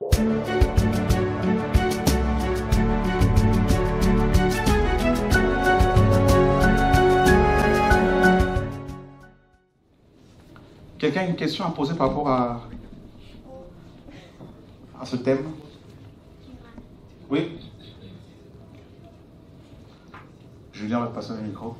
Quelqu'un a une question à poser par rapport à ce thème? Oui? Julien va passer le micro.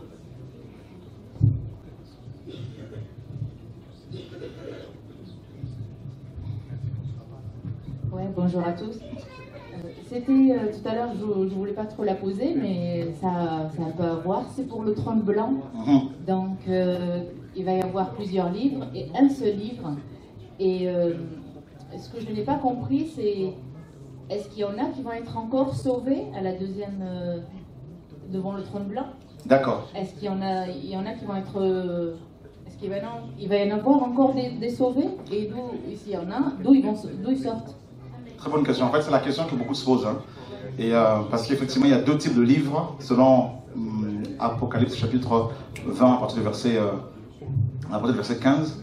Ouais, bonjour à tous. C'était tout à l'heure, je ne voulais pas trop la poser, mais ça a un peu à voir. C'est pour le trône blanc. Donc, il va y avoir plusieurs livres et un seul livre. Et ce que je n'ai pas compris, c'est est-ce qu'il y en a qui vont être encore sauvés à la deuxième devant le trône blanc? D'accord. Est-ce qu'il y en a qui vont être est-ce qu'il va y en avoir encore des sauvés? Et s'il y en a, d'où ils sortent? Très bonne question. En fait, c'est la question que beaucoup se posent. Hein. Et, parce qu'effectivement, il y a deux types de livres, selon Apocalypse chapitre 20, à partir du verset 15,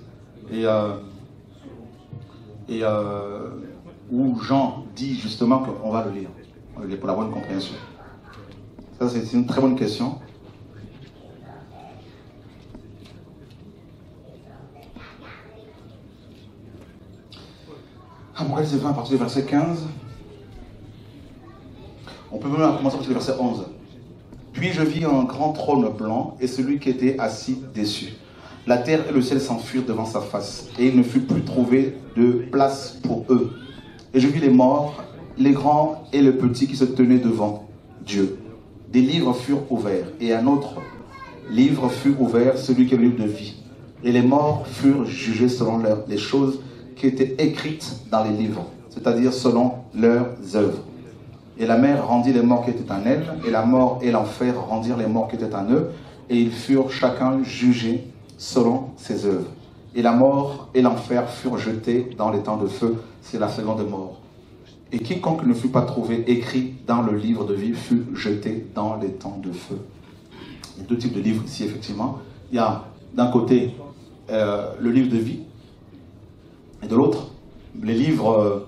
où Jean dit justement qu'on va le lire. On va le lire pour la bonne compréhension. Ça, c'est une très bonne question. Apocalypse 20 à partir du verset 15. On peut même commencer à partir du verset 11. Puis je vis un grand trône blanc et celui qui était assis dessus. La terre et le ciel s'enfuirent devant sa face, et il ne fut plus trouvé de place pour eux. Et je vis les morts, les grands et les petits qui se tenaient devant Dieu. Des livres furent ouverts, et un autre livre fut ouvert, celui qui est le livre de vie. Et les morts furent jugés selon les choses qui étaient écrites dans les livres, c'est-à-dire selon leurs œuvres. Et la mer rendit les morts qui étaient en elle, et la mort et l'enfer rendirent les morts qui étaient en eux, et ils furent chacun jugés selon ses œuvres. Et la mort et l'enfer furent jetés dans les temps de feu, c'est la seconde mort. Et quiconque ne fut pas trouvé écrit dans le livre de vie fut jeté dans les temps de feu. Il y a deux types de livres ici, effectivement. Il y a d'un côté le livre de vie, et de l'autre, les livres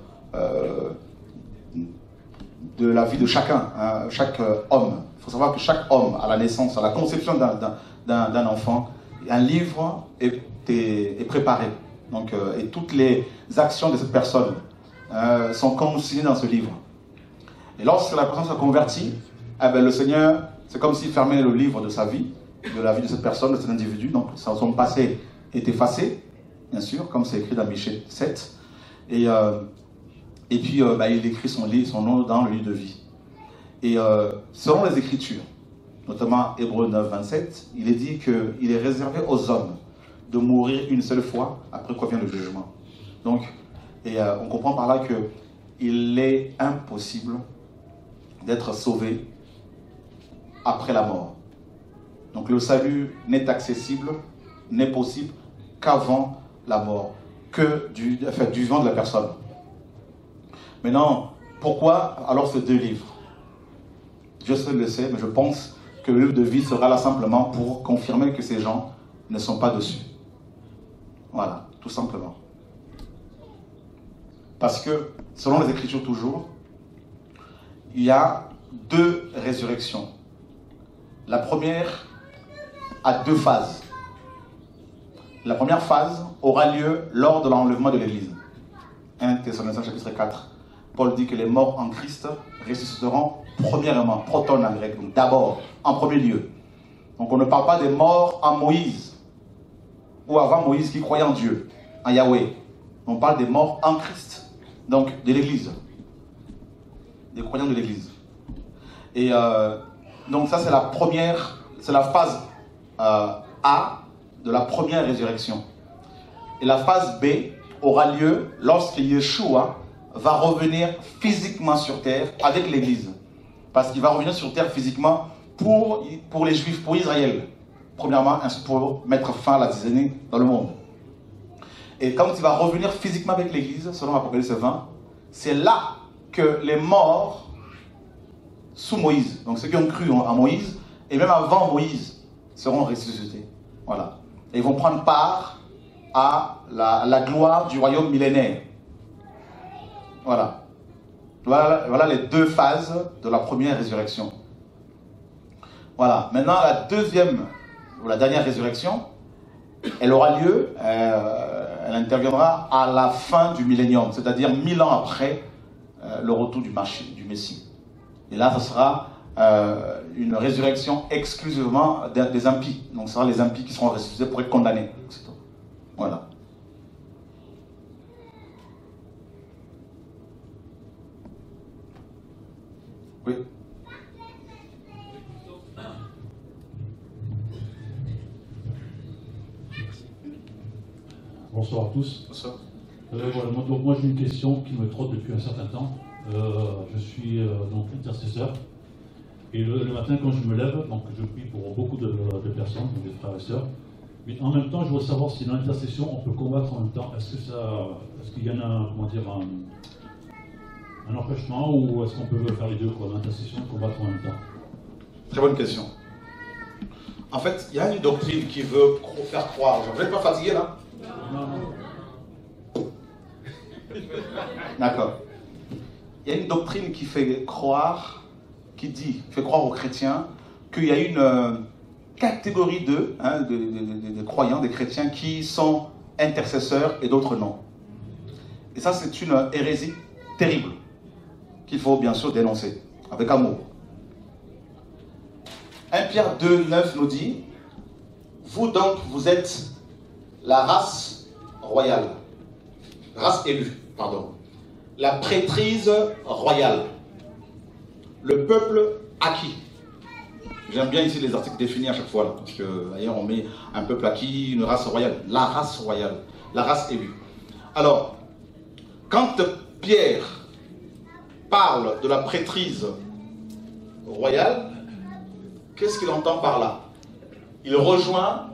de la vie de chacun, hein, chaque homme. Il faut savoir que chaque homme, à la naissance, à la conception d'un enfant, un livre est préparé. Donc, et toutes les actions de cette personne sont consignées dans ce livre. Et lorsque la personne se convertit, eh bien, le Seigneur, c'est comme s'il fermait le livre de sa vie, de la vie de cette personne, de cet individu. Donc, son passé est effacé, bien sûr, comme c'est écrit dans Michée 7. Et puis, il écrit son nom dans le livre de vie. Et selon les Écritures, notamment Hébreux 9, 27, il est dit qu'il est réservé aux hommes de mourir une seule fois, après quoi vient le jugement. Donc, on comprend par là qu'il est impossible d'être sauvé après la mort. Donc le salut n'est accessible, n'est possible qu'avant la mort, que du vivant de la personne. Maintenant, pourquoi alors ces deux livres? Dieu seul le sait, mais je pense que le livre de vie sera là simplement pour confirmer que ces gens ne sont pas dessus. Voilà, tout simplement. Parce que, selon les Écritures toujours, il y a deux résurrections. La première a deux phases. La première phase aura lieu lors de l'enlèvement de l'Église. 1 Thessaloniciens chapitre 4. Paul dit que les morts en Christ ressusciteront premièrement, proton en grec, donc d'abord, en premier lieu. Donc on ne parle pas des morts en Moïse, ou avant Moïse qui croyait en Dieu, en Yahweh. On parle des morts en Christ, donc de l'Église, des croyants de l'Église. Et donc ça c'est la première, c'est la phase A de la première résurrection. Et la phase B aura lieu lorsque Yeshua va revenir physiquement sur terre avec l'Église. Parce qu'il va revenir sur terre physiquement pour les Juifs, pour Israël. Premièrement, pour mettre fin à la zizanie dans le monde. Et quand il va revenir physiquement avec l'Église, selon Apocalypse 20, c'est là que les morts sous Moïse, donc ceux qui ont cru à Moïse, et même avant Moïse, seront ressuscités. Voilà. Et ils vont prendre part à la gloire du royaume millénaire. Voilà. Voilà les deux phases de la première résurrection. Voilà. Maintenant, la deuxième, ou la dernière résurrection, elle aura lieu, elle interviendra à la fin du millénium, c'est-à-dire 1000 ans après le retour du Messie. Et là, ce sera une résurrection exclusivement des impies. Donc, ce sera les impies qui seront ressuscités pour être condamnés. Voilà. Oui. Bonsoir à tous. Bonsoir. Voilà, donc moi j'ai une question qui me trotte depuis un certain temps. Je suis donc intercesseur. Et le matin quand je me lève, donc je prie pour beaucoup de personnes, des frères et sœurs. Mais en même temps, je veux savoir si dans l'intercession on peut combattre en même temps. Est-ce qu'il y en a, comment dire, un empêchement ou est-ce qu'on peut faire les deux, quoi, l'intercession et combattre en même temps? Très bonne question. En fait, il y a une doctrine qui veut faire croire. Vous n'êtes pas fatigué là? Non. D'accord. Il y a une doctrine qui fait croire, fait croire aux chrétiens qu'il y a une catégorie de croyants, des chrétiens qui sont intercesseurs et d'autres non. Et ça, c'est une hérésie terrible qu'il faut bien sûr dénoncer avec amour. 1 Pierre 2, 9 nous dit: vous donc, vous êtes la race royale, race élue, pardon, la prêtrise royale, le peuple acquis. J'aime bien ici les articles définis à chaque fois, là, parce que d'ailleurs on met un peuple acquis, une race royale, la race élue. Alors, quand Pierre parle de la prêtrise royale, qu'est-ce qu'il entend par là? Il rejoint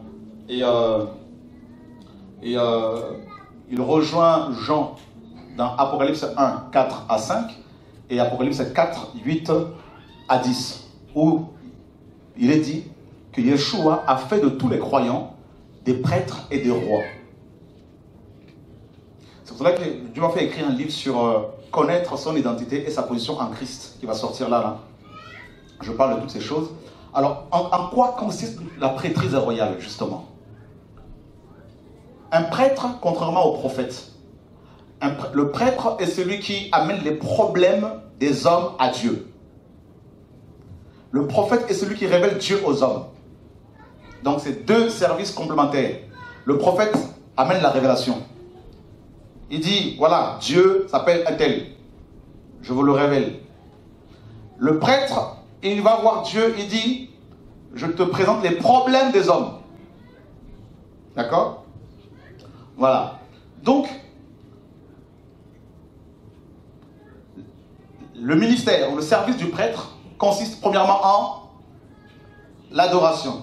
il rejoint Jean dans Apocalypse 1, 4 à 5 et Apocalypse 4, 8 à 10, où il est dit que Yeshua a fait de tous les croyants des prêtres et des rois. C'est pour cela que Dieu m'a fait écrire un livre sur connaître son identité et sa position en Christ, qui va sortir là. Je parle de toutes ces choses. Alors, en quoi consiste la prêtrise royale, justement? Un prêtre, contrairement au prophète, le prêtre est celui qui amène les problèmes des hommes à Dieu. Le prophète est celui qui révèle Dieu aux hommes. Donc, c'est deux services complémentaires. Le prophète amène la révélation. Il dit, voilà, Dieu s'appelle un tel. Je vous le révèle. Le prêtre, il va voir Dieu, il dit, je te présente les problèmes des hommes. D'accord? Voilà. Donc, le ministère ou le service du prêtre consiste premièrement en l'adoration.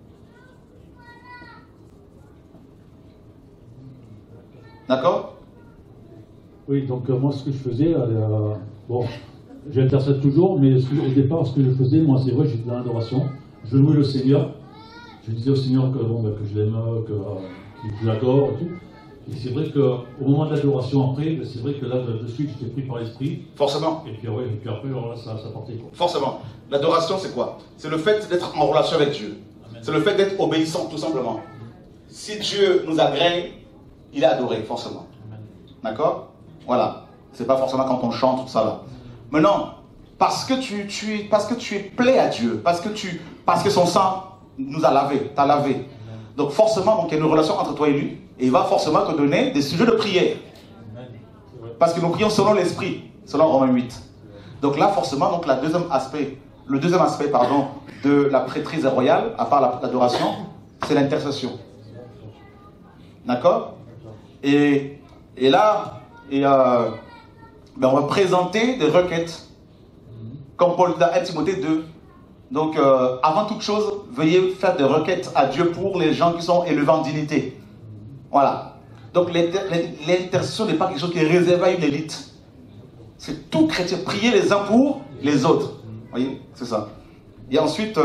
D'accord? Oui, donc moi ce que je faisais, bon, j'intercède toujours, mais au départ ce que je faisais, moi c'est vrai, j'étais dans l'adoration, je louais le Seigneur, je disais au Seigneur que, que je l'aime, que je l'adore et tout. Et c'est vrai qu'au moment de l'adoration après, c'est vrai que là de suite j'étais pris par l'esprit. Forcément. Et puis après alors là, ça partait, quoi. Forcément. L'adoration c'est quoi? C'est le fait d'être en relation avec Dieu. C'est le fait d'être obéissant tout simplement. Si Dieu nous agrée, il est adoré forcément. D'accord? Voilà. C'est pas forcément quand on chante tout ça là. Maintenant, parce que tu es plaît à Dieu, parce que son sang nous a lavé, t'a lavé. Donc forcément, il y a une relation entre toi et lui, et il va forcément te donner des sujets de prière. Parce que nous prions selon l'esprit, selon Romains 8. Donc là, forcément, le deuxième aspect, de la prêtrise royale, à part l'adoration, c'est l'intercession. D'accord? Et là, on va présenter des requêtes, comme Paul dit dans 1 Timothée 2. Donc, avant toute chose, veuillez faire des requêtes à Dieu pour les gens qui sont élevés en dignité. Voilà. Donc, l'intercession n'est pas quelque chose qui est réservé à une élite. C'est tout chrétien. Prier les uns pour les autres. Vous voyez, c'est ça. Et ensuite,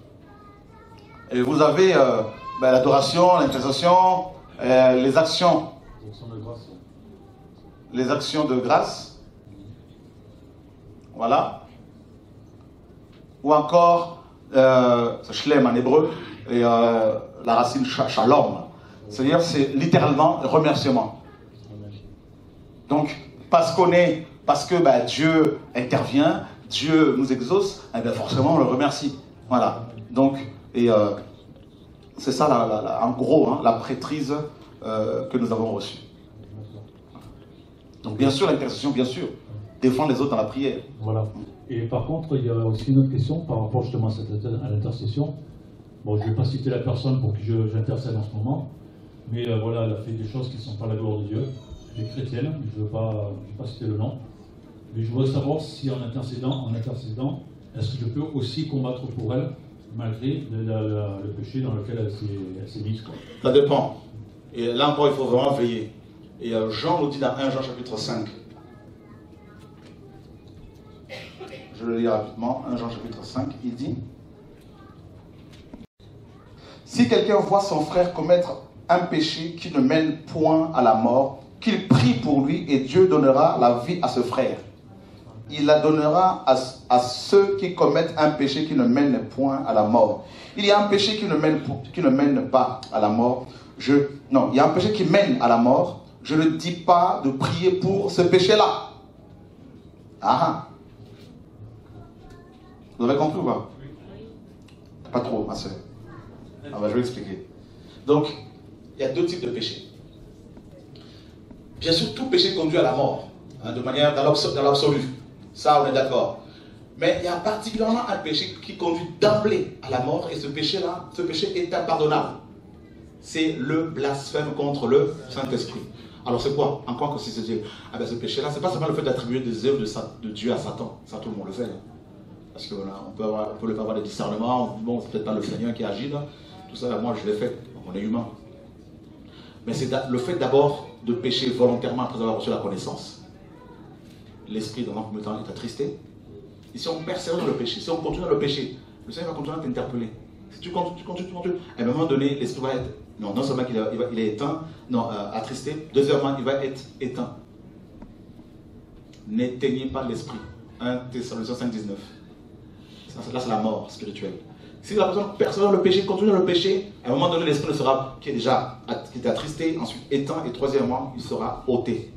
vous avez l'adoration, l'intercession, les actions. Les actions de grâce. Voilà. Ou encore, shlem en hébreu, et la racine shalom. C'est-à-dire, c'est littéralement remerciement. Donc, parce que Dieu intervient, Dieu nous exauce, eh bien forcément on le remercie. Voilà. Donc, c'est ça en gros la prêtrise que nous avons reçue. Donc bien sûr l'intercession, bien sûr, défendre les autres dans la prière. Voilà. Et par contre, il y a aussi une autre question par rapport justement à l'intercession. Bon, je ne vais pas citer la personne pour qui j'intercède en ce moment, mais voilà, elle a fait des choses qui ne sont pas la gloire de Dieu. Elle est chrétienne, je ne vais pas citer le nom. Mais je voudrais savoir si en intercédant, est-ce que je peux aussi combattre pour elle, malgré le péché dans lequel elle s'est mise. Ça dépend. Et là encore, il faut vraiment veiller. Et Jean nous dit dans 1 Jean chapitre 5. Je le lis rapidement. 1 Jean chapitre 5, il dit: si quelqu'un voit son frère commettre un péché qui ne mène point à la mort, qu'il prie pour lui et Dieu donnera la vie à ce frère. Il la donnera à ceux qui commettent un péché qui ne mène point à la mort. Il y a un péché qui ne mène pas à la mort. Non, il y a un péché qui mène à la mort. Je ne dis pas de prier pour ce péché-là. Ah! Vous avez compris ou pas? Pas trop, ma soeur. Je vais expliquer. Donc, il y a deux types de péchés. Bien sûr, tout péché conduit à la mort, de manière dans l'absolu. Ça, on est d'accord. Mais il y a particulièrement un péché qui conduit d'emblée à la mort, et ce péché-là, ce péché est impardonnable. C'est le blasphème contre le Saint-Esprit. Alors c'est quoi? Encore que si c'est Dieu. Ce péché-là, c'est pas seulement le fait d'attribuer des œuvres de Dieu à Satan. Ça, tout le monde le fait. Hein. Parce qu'on peut avoir des discernements. Bon, c'est peut-être pas le Seigneur qui agit là. Tout ça, moi, je l'ai fait. Donc, on est humain. Mais c'est le fait d'abord de pécher volontairement après avoir reçu la connaissance. L'esprit, dans un premier temps, est attristé. Et si on persévère dans le péché, si on continue dans le péché, le Seigneur va continuer à t'interpeller. Si tu continues, à un moment donné, l'esprit va être, non seulement il est éteint, non, attristé, deuxièmement, il va être éteint. N'éteignez pas l'esprit. 1 Thessaloniciens 5,19. Là, c'est la mort spirituelle. Si la personne persévère dans le péché, continue dans le péché, à un moment donné, l'esprit qui est attristé, ensuite éteint, et troisièmement, il sera ôté.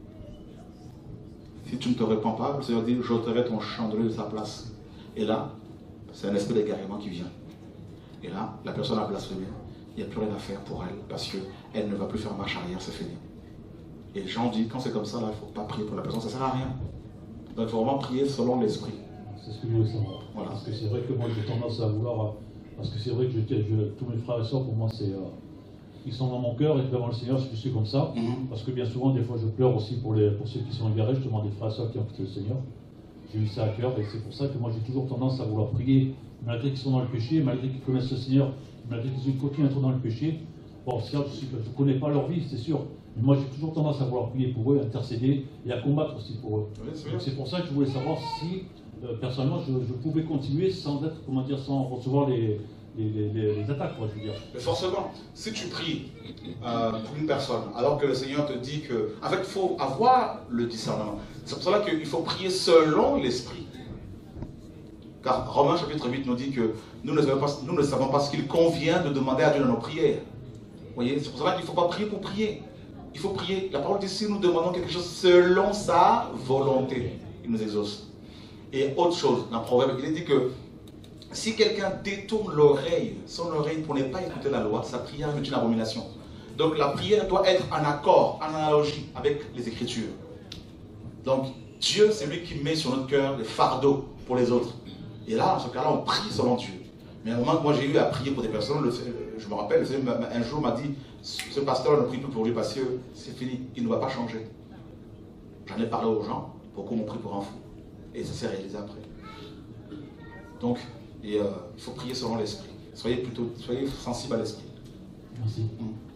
Si tu ne te répands pas, le Seigneur dit, j'ôterai ton chandelier de sa place. Et là, c'est un esprit d'égarement qui vient. Et là, la personne a blasphémé. Il n'y a plus rien à faire pour elle, parce qu'elle ne va plus faire marche arrière, c'est fini. Et Jean dit, quand c'est comme ça, là, il ne faut pas prier pour la personne, ça ne sert à rien. Donc il faut vraiment prier selon l'esprit. C'est ce que je voulais savoir. Voilà. Parce que c'est vrai que moi j'ai tendance à vouloir. Parce que c'est vrai que tous mes frères et sœurs, pour moi, ils sont dans mon cœur et devant le Seigneur, je suis comme ça. Parce que bien souvent, des fois, je pleure aussi pour ceux qui sont égarés, justement des frères et sœurs qui ont quitté le Seigneur. J'ai eu ça à cœur et c'est pour ça que moi j'ai toujours tendance à vouloir prier, malgré qu'ils sont dans le péché, malgré qu'ils connaissent le Seigneur, malgré qu'ils continuent à être dans le péché. Bon, certes, je ne connais pas leur vie, c'est sûr. Mais moi, j'ai toujours tendance à vouloir prier pour eux, intercéder et à combattre aussi pour eux. Oui, c'est pour ça que je voulais savoir si, personnellement, je pouvais continuer sans recevoir les attaques, quoi, je veux dire. Mais forcément, si tu pries pour une personne, alors que le Seigneur te dit que... En fait, il faut avoir le discernement. C'est pour cela qu'il faut prier selon l'Esprit. Car Romains chapitre 8 nous dit que nous ne savons pas ce qu'il convient de demander à Dieu dans nos prières. Vous voyez, c'est pour cela qu'il ne faut pas prier pour prier. Il faut prier. La parole dit, si nous demandons quelque chose selon sa volonté, il nous exauce. Et autre chose, dans le Proverbe, il est dit que si quelqu'un détourne son oreille pour ne pas écouter la loi, sa prière est une abomination. Donc la prière doit être en accord, en analogie avec les Écritures. Donc Dieu, c'est lui qui met sur notre cœur les fardeaux pour les autres. Et là, dans ce cas-là, on prie selon Dieu. Mais à un moment que moi j'ai eu à prier pour des personnes, je me rappelle, un jour m'a dit, ce pasteur ne prie plus pour lui parce que c'est fini, il ne va pas changer. J'en ai parlé aux gens, beaucoup m'ont pris pour un fou. Et ça s'est réalisé après. Donc, il faut prier selon l'esprit. Soyez sensibles à l'esprit. Merci.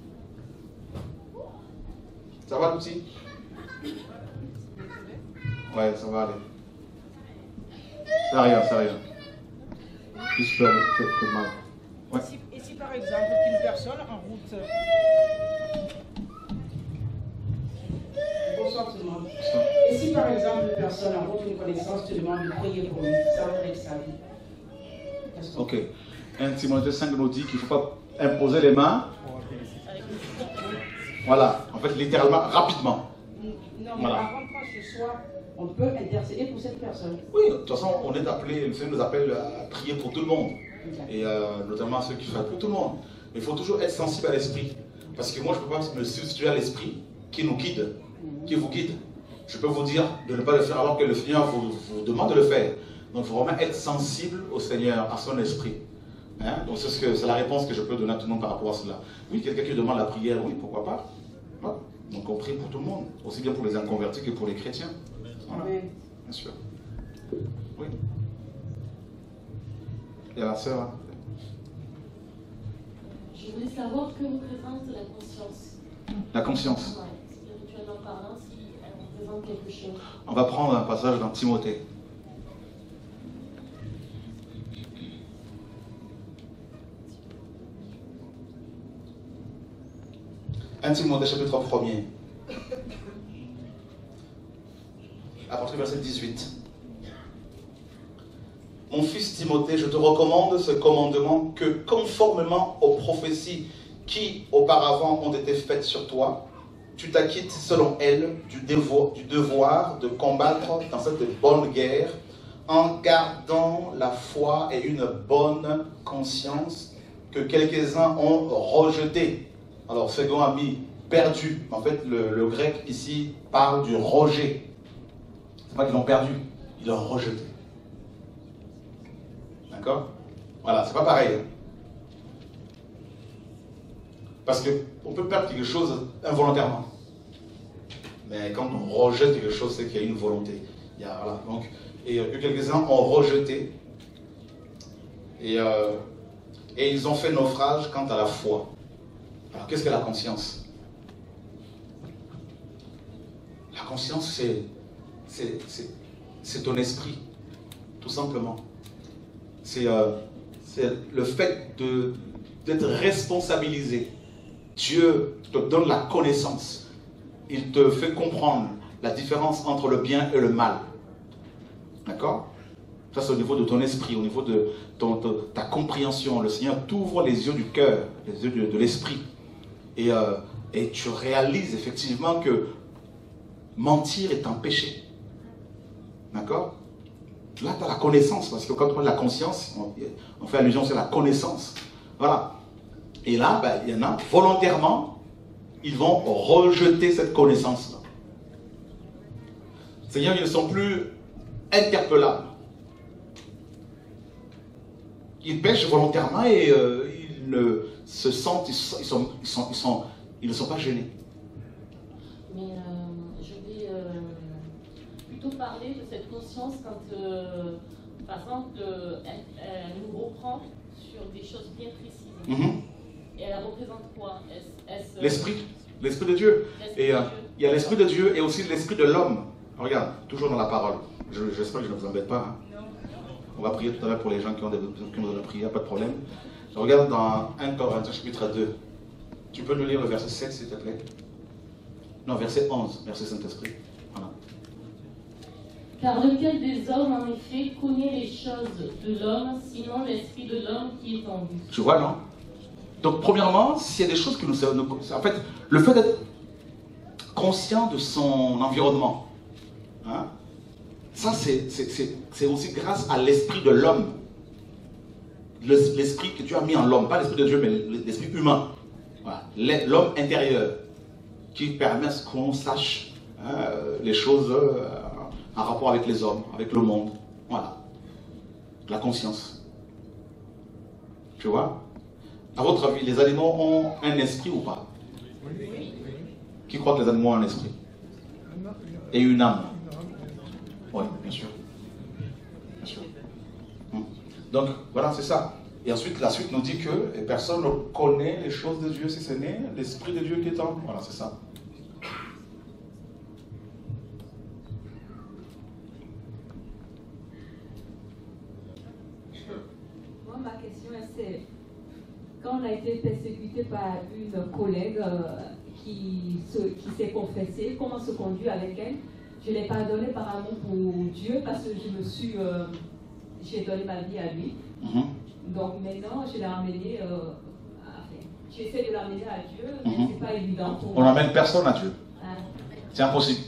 Ça va, l'outil? Ouais, ça va aller. C'est rien, c'est rien. Plus peur que mal. Ouais. Et si par exemple une personne en route... Bonsoir tout le monde. Et si par exemple une personne en route, une connaissance te demande de prier pour lui, ça règle sa vie. Ok. 1 Timothée 5 nous dit qu'il ne faut pas imposer les mains. Voilà, en fait, littéralement, rapidement. Non, mais Voilà. avant que ce soit, on peut intercéder pour cette personne. Oui, de toute façon, on est appelé, le Seigneur nous appelle à prier pour tout le monde. Et notamment ceux qui font pour tout le monde. Mais il faut toujours être sensible à l'esprit. Parce que moi, je ne peux pas me substituer à l'esprit qui nous guide, qui vous guide. Je peux vous dire de ne pas le faire alors que le Seigneur vous demande de le faire. Donc, il faut vraiment être sensible au Seigneur, à son esprit. Hein? Donc, c'est la réponse que je peux donner à tout le monde par rapport à cela. Oui, quelqu'un qui demande la prière, oui, pourquoi pas. Voilà. Donc, on prie pour tout le monde, aussi bien pour les inconvertis que pour les chrétiens. Voilà. Oui. Bien sûr. Oui. Il y a la sœur. Hein? Je voulais savoir que représente la conscience. La conscience. Ouais, spirituellement parlant, si elle représente quelque chose. On va prendre un passage dans Timothée. Un Timothée chapitre 1er. À partir du verset 18. Mon fils Timothée, je te recommande ce commandement que, conformément aux prophéties qui auparavant ont été faites sur toi, tu t'acquittes selon elles du devoir de combattre dans cette bonne guerre en gardant la foi et une bonne conscience que quelques-uns ont rejeté. Alors, second a mis perdu. En fait, le grec ici parle du rejet. C'est pas qu'ils l'ont perdu, ils l'ont rejeté. D'accord? Voilà, c'est pas pareil. Parce qu'on peut perdre quelque chose involontairement. Mais quand on rejette quelque chose, c'est qu'il y a une volonté. Voilà, donc, et quelques-uns ont rejeté. Et ils ont fait naufrage quant à la foi. Alors, qu'est-ce que la conscience? La conscience, c'est ton esprit, tout simplement. C'est le fait d'être responsabilisé. Dieu te donne la connaissance. Il te fait comprendre la différence entre le bien et le mal. D'accord? Ça, c'est au niveau de ton esprit, au niveau de ta compréhension. Le Seigneur t'ouvre les yeux du cœur, les yeux de l'esprit. Et tu réalises effectivement que mentir est un péché. D'accord? Là, tu as la connaissance, parce que quand on parle de la conscience, on fait allusion sur la connaissance. Voilà. Et là, il y en a, volontairement, ils vont rejeter cette connaissance-là. C'est-à-dire qu'ils ne sont plus interpellables. Ils pêchent volontairement et ils ne se sentent, ils ne sont pas gênés. Mais je vais plutôt parler de cette conscience quand, par exemple, elle nous reprend sur des choses bien précises. Mm-hmm. Et elle représente quoi? L'esprit de Dieu. Et il y a l'esprit de Dieu et aussi l'esprit de l'homme. Regarde, toujours dans la parole. J'espère que je ne vous embête pas. Hein. On va prier tout à l'heure pour les gens qui ont besoin de prier, pas de problème. Je regarde dans 1 Corinthiens chapitre 2. Tu peux nous lire le verset 7, s'il te plaît? Non, verset 11, verset Saint-Esprit. Voilà. Car lequel des hommes, en effet, connaît les choses de l'homme, sinon l'esprit de l'homme qui est en lui? Tu vois, non? Donc, premièrement, s'il y a des choses que nous savons, en fait, le fait d'être conscient de son environnement, hein, ça, c'est aussi grâce à l'esprit de l'homme. L'esprit que Dieu a mis en l'homme, pas l'esprit de Dieu, mais l'esprit humain. Voilà. L'homme intérieur, qui permet à ce qu'on sache les choses en rapport avec les hommes, avec le monde. Voilà. La conscience. Tu vois? À votre avis, les animaux ont un esprit ou pas? Oui. Qui croit que les animaux ont un esprit? Et une âme? Oui, bien sûr. Bien sûr. Donc, voilà, c'est ça. Et ensuite, la suite nous dit que personne ne connaît les choses de Dieu si ce n'est l'Esprit de Dieu qui est en nous. Voilà, c'est ça. Moi, ma question, c'est quand on a été persécuté par une collègue qui s'est confessée, comment se conduire avec elle? je l'ai pardonné par amour pour Dieu parce que j'ai donné ma vie à lui. Donc maintenant, je l'ai amené, j'essaie de l'amener à Dieu, mais c'est pas évident pour On moi. n'amène personne à Dieu. C'est impossible.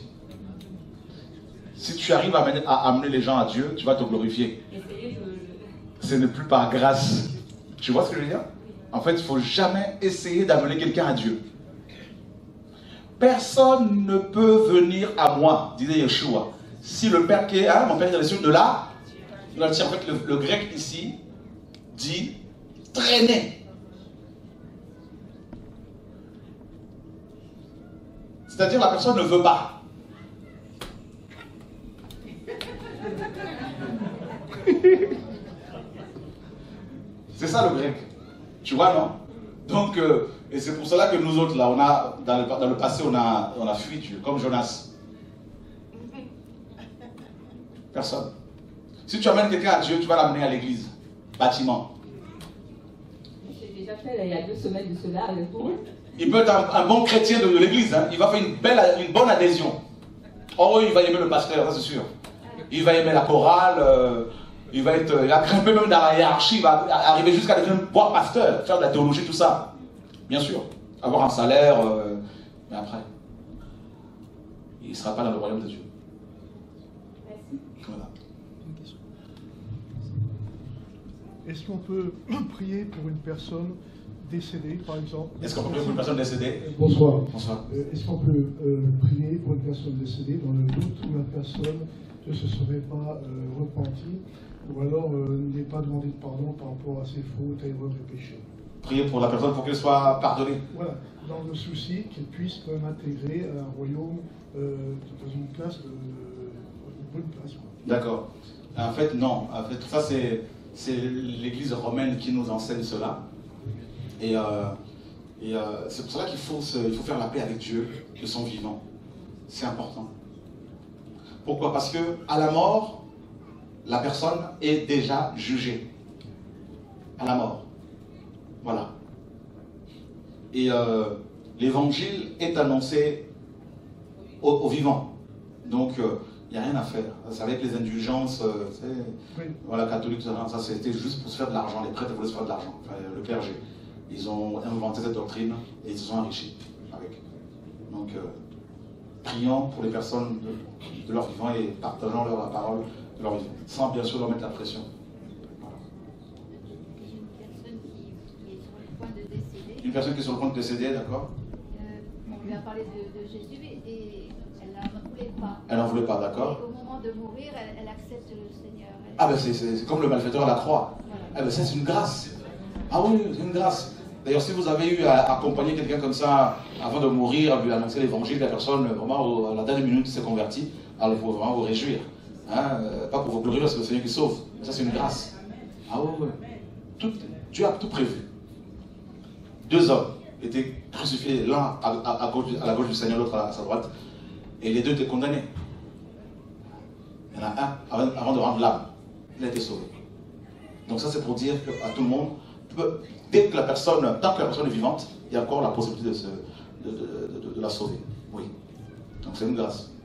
Si tu arrives à amener les gens à Dieu, tu vas te glorifier. Ce n'est plus par grâce. Tu vois ce que je veux dire? En fait, il ne faut jamais essayer d'amener quelqu'un à Dieu. Personne ne peut venir à moi, disait Yeshua. Si le Père qui est, mon Père est dans les cieux, de là, en fait, le grec ici dit traîner. C'est-à-dire la personne ne veut pas. C'est ça le grec. Tu vois, non? Donc, et c'est pour cela que nous autres, là, on a, dans le passé, on a fui Dieu, comme Jonas. Personne. Si tu amènes quelqu'un à Dieu, tu vas l'amener à l'église. Bâtiment. J'ai déjà fait, il y a 2 semaines de cela avec vous. Il peut être un bon chrétien de l'église, hein. Il va faire une bonne adhésion. Oh oui, il va aimer le pasteur, ça c'est sûr. Il va aimer la chorale, il va grimper même dans la hiérarchie, il va arriver jusqu'à devenir voir pasteur, faire de la théologie, tout ça. Bien sûr. Avoir un salaire, mais après, il ne sera pas dans le royaume de Dieu. Voilà. Est-ce qu'on peut prier pour une personne décédée, par exemple? Est-ce qu'on peut prier pour une personne décédée? Bonsoir. Bonsoir. Est-ce qu'on peut prier pour une personne décédée dans le doute où la personne ne se serait pas repentie ou alors n'est pas demandé de pardon par rapport à ses fautes, erreurs et péchés? Prier pour la personne pour qu'elle soit pardonnée. Voilà, dans le souci qu'il puisse quand même intégrer un royaume dans une place, une bonne place. D'accord. En fait, non. En fait, ça, c'est l'église romaine qui nous enseigne cela. Et c'est pour cela qu'il faut faire la paix avec Dieu de son vivant. C'est important. Pourquoi? Parce que à la mort, la personne est déjà jugée. À la mort. Voilà. Et l'évangile est annoncé aux vivants. Donc, il n'y a rien à faire. C'est avec les indulgences, voilà, catholiques, ça c'était juste pour se faire de l'argent. Les prêtres voulaient se faire de l'argent. Enfin, le clergé. Ils ont inventé cette doctrine et ils se sont enrichis avec. Donc, prions pour les personnes de leur vivant et partageons la parole de leur vivant. Sans bien sûr leur mettre la pression. Voilà. Une personne qui est sur le point de décéder, d'accord? On lui a parlé de Jésus et elle n'en voulait pas. Elle n'en voulait pas, d'accord? Au moment de mourir, elle accepte le Seigneur. Ah ben c'est comme le malfaiteur à la croix. Voilà. Ah ben ça c'est une grâce. Ah oui, c'est une grâce. D'ailleurs, si vous avez eu à accompagner quelqu'un comme ça avant de mourir, à lui annoncer l'évangile, la personne vraiment à la dernière minute s'est convertie, alors il faut vraiment vous réjouir. Hein? Pas pour vous glorifier, parce que c'est le Seigneur qui sauve. Mais ça c'est une grâce. Ah oui, oui. Dieu a tout prévu. 2 hommes étaient crucifiés, l'un à la gauche du Seigneur, l'autre à sa droite, et les 2 étaient condamnés. Il y en a un, avant de rendre l'âme, il a été sauvé. Donc ça c'est pour dire à tout le monde, dès que la personne, tant que la personne est vivante, il y a encore la possibilité de la sauver. Oui. Donc c'est une grâce.